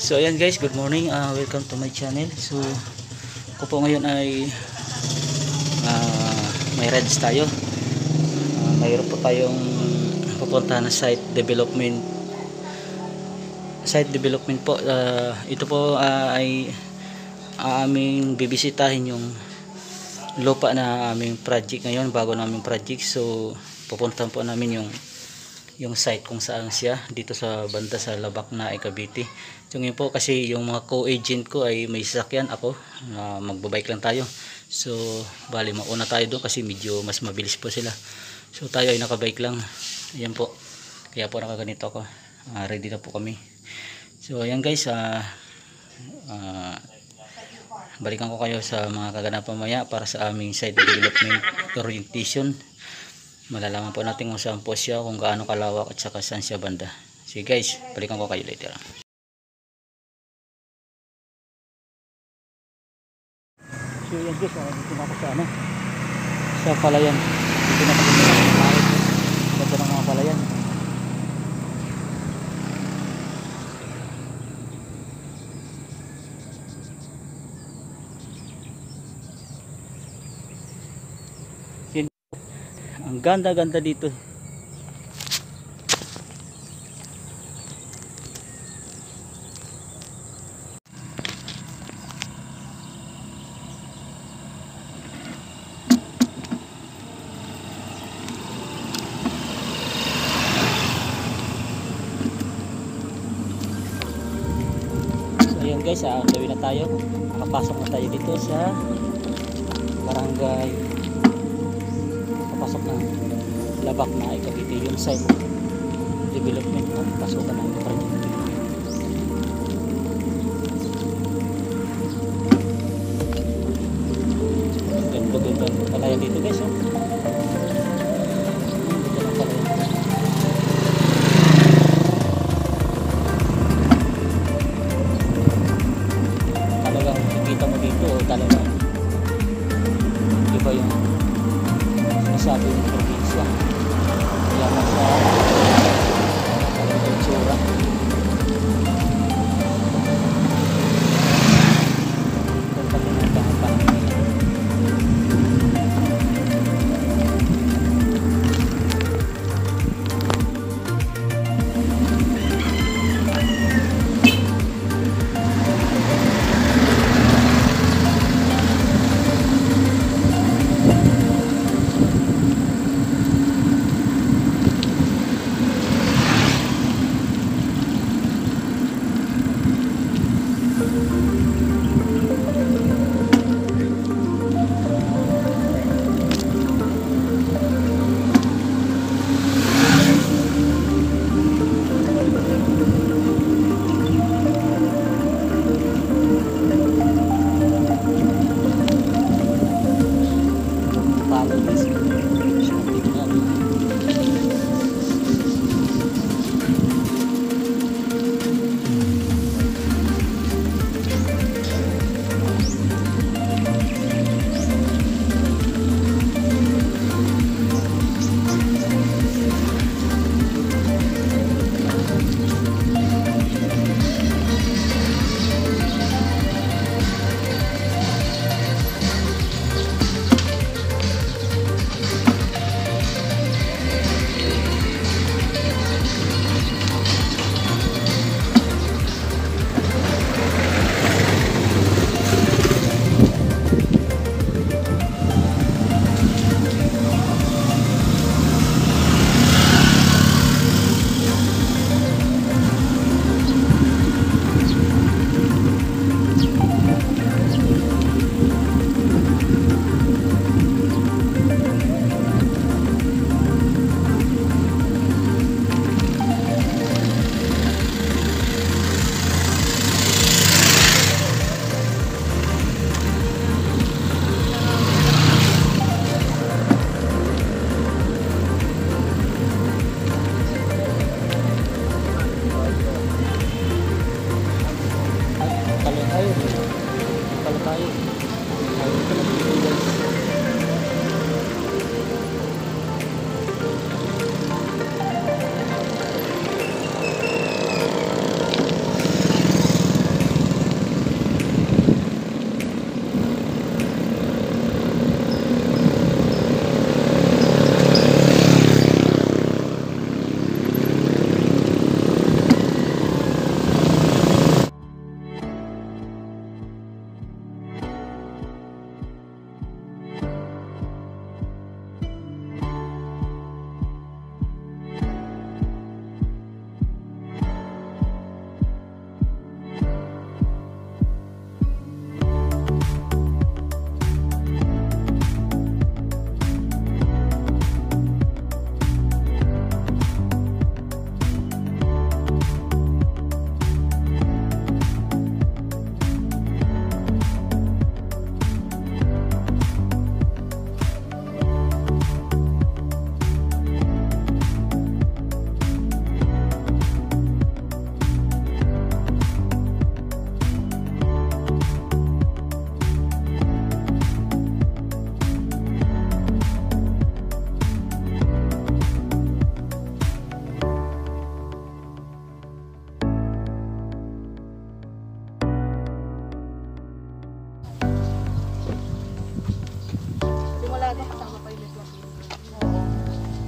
So ayan guys, good morning, welcome to my channel. So ako po ngayon ay may rides tayo. Mayroon po tayong pupuntahan na site development po. Ito po ay aming bibisitahin yung lupa na aming project ngayon, bago naming project. So pupuntahan po namin yung site kung saan siya, dito sa banda sa Labak na Cavite. So ngayon po kasi yung mga co-agent ko ay may sasakyan, ako magbabike lang tayo. So bali mauna tayo doon kasi medyo mas mabilis po sila. So tayo ay nakabike lang. Ayan po, kaya po nakaganito ako. Ready na po kami. So ayan guys, balikan ko kayo sa mga kaganapan maya para sa aming site development orientation. Malalaman po natin kung saan po siya, kung gaano kalawak at saka saan siya banda. Sige guys, balikan ko kayo later. So yan guys, dito na ako sa palayan. Dito na ako sa ng mga palayan. Ang ganda-ganda dito. So ayan guys, gawin na tayo. Makapasok na tayo dito sa barangay. Pasok ng Labak na Cavite, yung site development na pasukan ng project. Ganda palayan dito guys, oh. Talagang nakikita mo dito, talagang iba yung sabi ng probinsya. Kaya nasa kultura.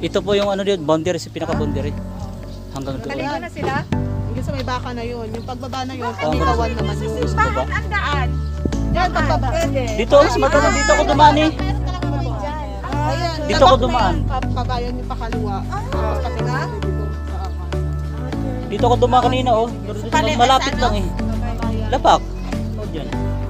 Ito po yung ano dito, boundary, pinaka-boundary. Hanggang doon. Naligo na sila? Yung sa may baka na yun. Yung pagbaba na yun, Oh, initawan naman yun. Baba. Ang daan. Yan, pagbaba. Dito, mas maganda dito ako dumaan eh. Ayan. Dito ako dumaan. Kabayan yung pakaliwa. Pati nga. Dito ako dumaan kanina oh. Malapit lang eh. Lapak. Oh, dyan.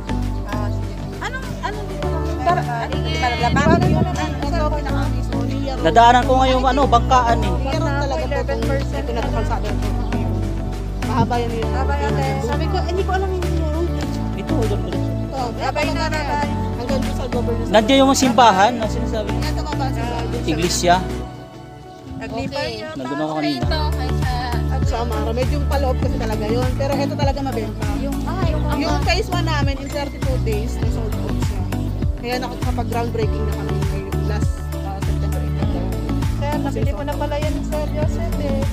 Anong dito lang? Paano yun naman? Ito, pinaka-mismo. Nadaanan ko ngayon ano, bangkaan eh. Meron talaga po kung ito na kalsada. Mahaba yan yun. Sabi ko, hindi ko alam yun yun. Dito, doon. Babay na, babay. Hanggang doon sa governance. Nandiyan yung simbahan na sinasabi. Yan sa baba sila. Iglesia. Naglipan yun. Nandun ako kanina. Sa Amara. Medyo paloob kasi talaga yun. Pero ito talaga mabenta. Yung phase 1 namin in 32 days na sold out siya. Kaya nakapag groundbreaking na kami ngayon last September 8. Sir, nabili ko na pala yan ng Sir Joseph eh.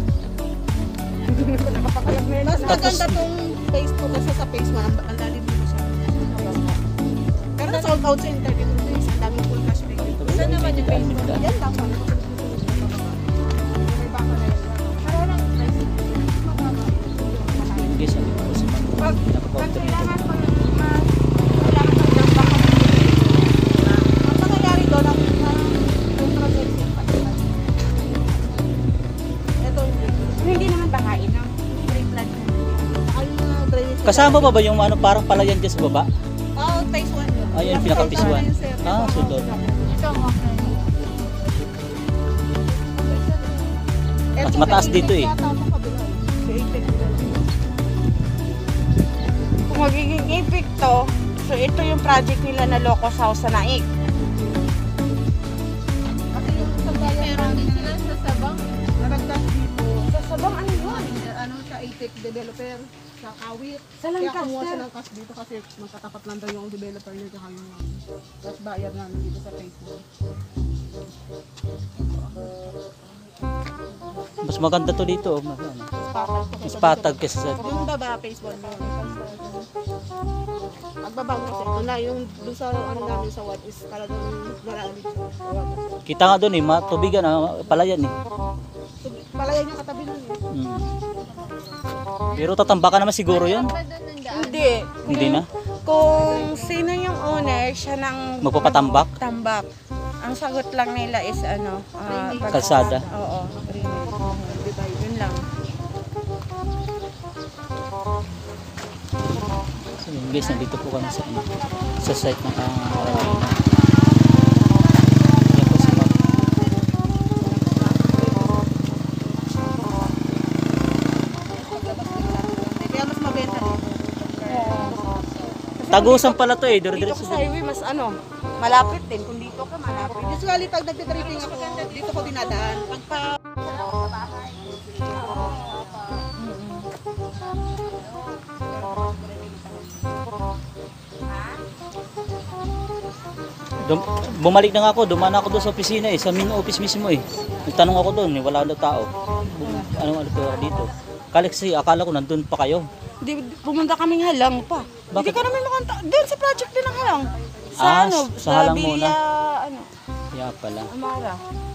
Mas maganda tong phase 2 kasi sa phase 1 ang lalim dito siya. Pero na sold out siya in 32 days. Ang daming full cash pay. Saan naman yung phase 1? Yan lang pala. May baka na yun. Para lang. Yes, ano po si Pag Pinaka-boundary. kailangan ko kailangan ko ng baka. Ang pangyayari doon ang controversy ang pagkakas. Ito Hindi naman bakain, no? Free plan. ang drainage. Kasama pa ba yung ano parang palayan dyan sa baba? Oh, phase 1 yun. Ayun, pinaka-phase 1. Ah, sundot. Ito, okay. Mas mataas dito eh. Kung magiging epic to, so ito yung project nila na Locos House sa Naik. Kasi yung sa bayan namin sila sa Sabang, naragdas dito. Sa Sabang, ano yun? Ano siya, ATEC developer sa Kawit. Sa Kaya Lancaster. kumuha siya ng cash dito kasi magkatapat lang daw yung developer niya kaya yung cash buyer namin dito sa Facebook. Mas maganda to dito. Oh. Mas, ano, mas patag kasi sa... Yung baba, phase 1 yun. Pagbaba mo kasi, ito na yung doon sa ano namin sa what is talagang marami siya. Kita nga doon eh, matubigan, palayan eh. So, palayan yung katabi nun eh. Mm. Pero tatambakan naman siguro yun. Hindi. Hindi na. Kung sino yung owner, siya nang Magpapatambak? tambak. Ang sagot lang nila is ano, Kalsada. Oo, yun lang. So yun guys, nandito po kami sa, ano, sa site ng Yan po si Ma'am. Kaya mas mabenta dito. Tagusan pala to eh, Dito dire-diretso. ko sa highway, mas ano, malapit din. Kung dito ka, malapit. Usually pag nagtitripping ako, dito ko dinadaan. Pagpa Bumalik na nga ako, dumaan ako doon sa opisina eh, sa main office mismo eh. Nagtanong ako doon, eh, wala daw tao. Ano po dito? Kasi akala ko nandun pa kayo. Pumunta kaming halang pa. Bakit? Hindi ka namin makanta. Doon sa project din ng halang. Sa Ah, ano, sa halang muna. Ano, Kaya pala. Amara.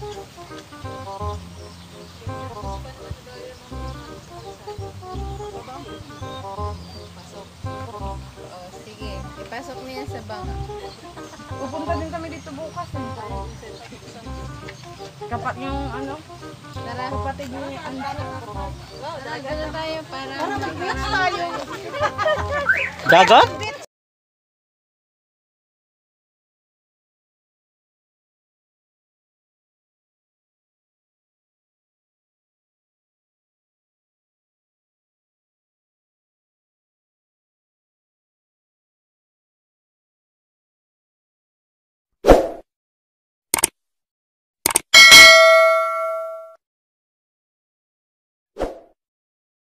Sige, ipasok mo yan sa banga. Pupunta din kami dito bukas eh. Kapat yung ano, Tara, kapatid niyo yung anak. tara, gano'n tayo para Para mag-relax tayo. Dagat?